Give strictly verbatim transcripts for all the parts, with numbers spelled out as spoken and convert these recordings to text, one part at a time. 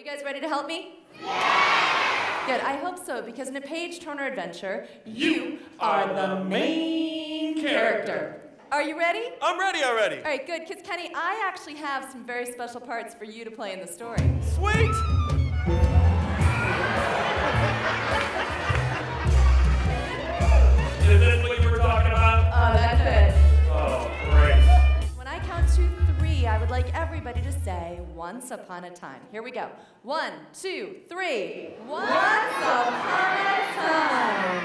you guys ready to help me? Yeah! Good, I hope so, because in a page-turner adventure, you are the main character. Are you ready? I'm ready already. All right, good, because Kenny, I actually have some very special parts for you to play in the story. Sweet! Is this what you were talking about? Oh, that's it. Oh, great. When I count to three, I would like everybody to say, once upon a time. Here we go. One, two, three. Once upon a time.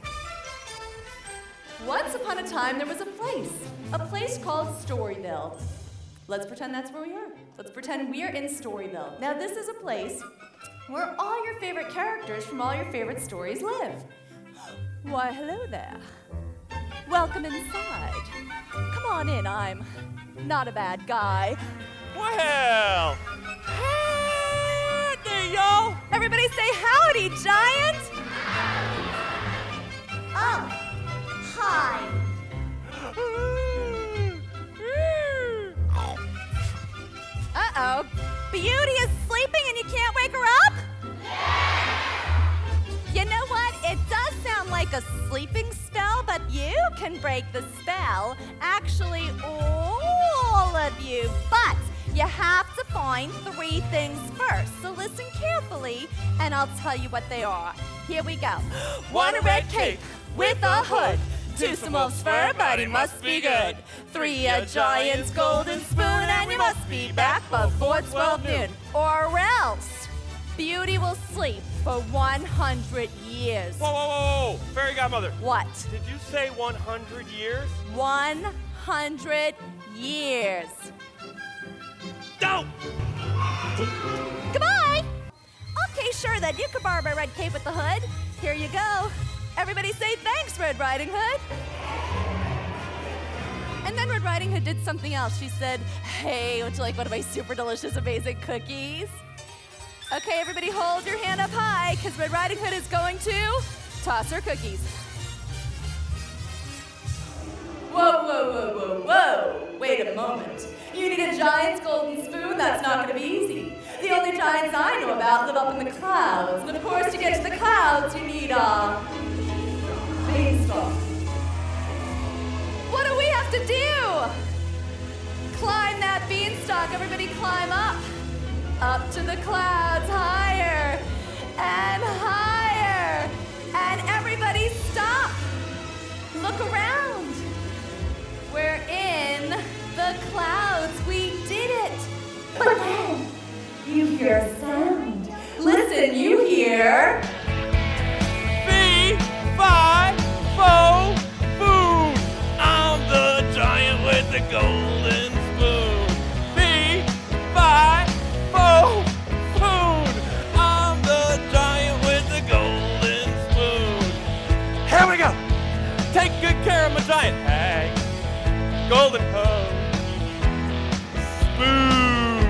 Once upon a time, there was a place. A place called Storyville. Let's pretend that's where we are. Let's pretend we are in Storyville. Now, this is a place where all your favorite characters from all your favorite stories live. Why, hello there. Welcome inside. Come on in, I'm not a bad guy. Well, howdy, y'all. Everybody say howdy, giant. Oh, hi. Uh-oh. Beauty is sleeping and you can't wake her up? You know what? It does sound like a sleeping spell, but you can break the spell. Actually, all of you. But you have to find three things first. So listen carefully, and I'll tell you what they are. Here we go. One, a red cape with a hood. Two, some wolf's fur, but it must be good. Three, a giant's golden spoon, and you must be back before twelve noon. Or else, Beauty will sleep for one hundred years. Whoa, whoa, whoa, whoa. Fairy Godmother. What? Did you say one hundred years? one hundred years. Go! Goodbye! Okay, sure then. You can borrow my red cape with the hood. Here you go. Everybody say thanks, Red Riding Hood. And then Red Riding Hood did something else. She said, hey, would you like one of my super delicious, amazing cookies? Okay, everybody hold your hand up high, because Red Riding Hood is going to toss her cookies. Whoa, whoa, whoa, whoa, whoa. Wait a moment. You need a giant's golden spoon? That's not going to be easy. The only giants I know about live up in the clouds. And of course, to get to the clouds, you need a beanstalk. What do we have to do? Climb that beanstalk. Everybody climb up. Up to the clouds, higher and higher. And everybody stop. Look around. We're in the clouds. We did it. But then you hear a sound. Listen, you hear... Fee, fi, fo, food. I'm the giant with the golden spoon. Fee, fi, fo, food. I'm the giant with the golden spoon. Here we go. Take good care of my giant. Hey, golden hoe, spoon.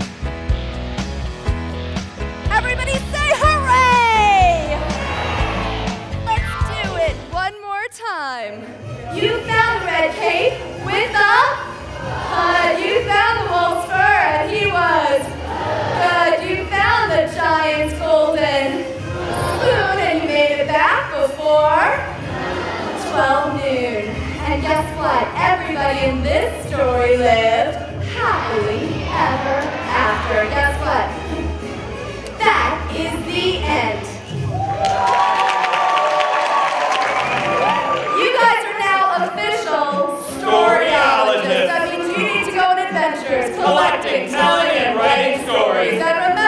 Everybody say hooray! Let's do it one more time. You found the red cape with the hood. You found the wolf's fur and he was good. You found the giant's golden spoon and you made it back before twelve noon. And guess what? Everybody in this story lived happily ever after. Guess what? That is the end. You guys are now official storyologists. That means you need to go on adventures, collecting, telling, and writing stories. And remember,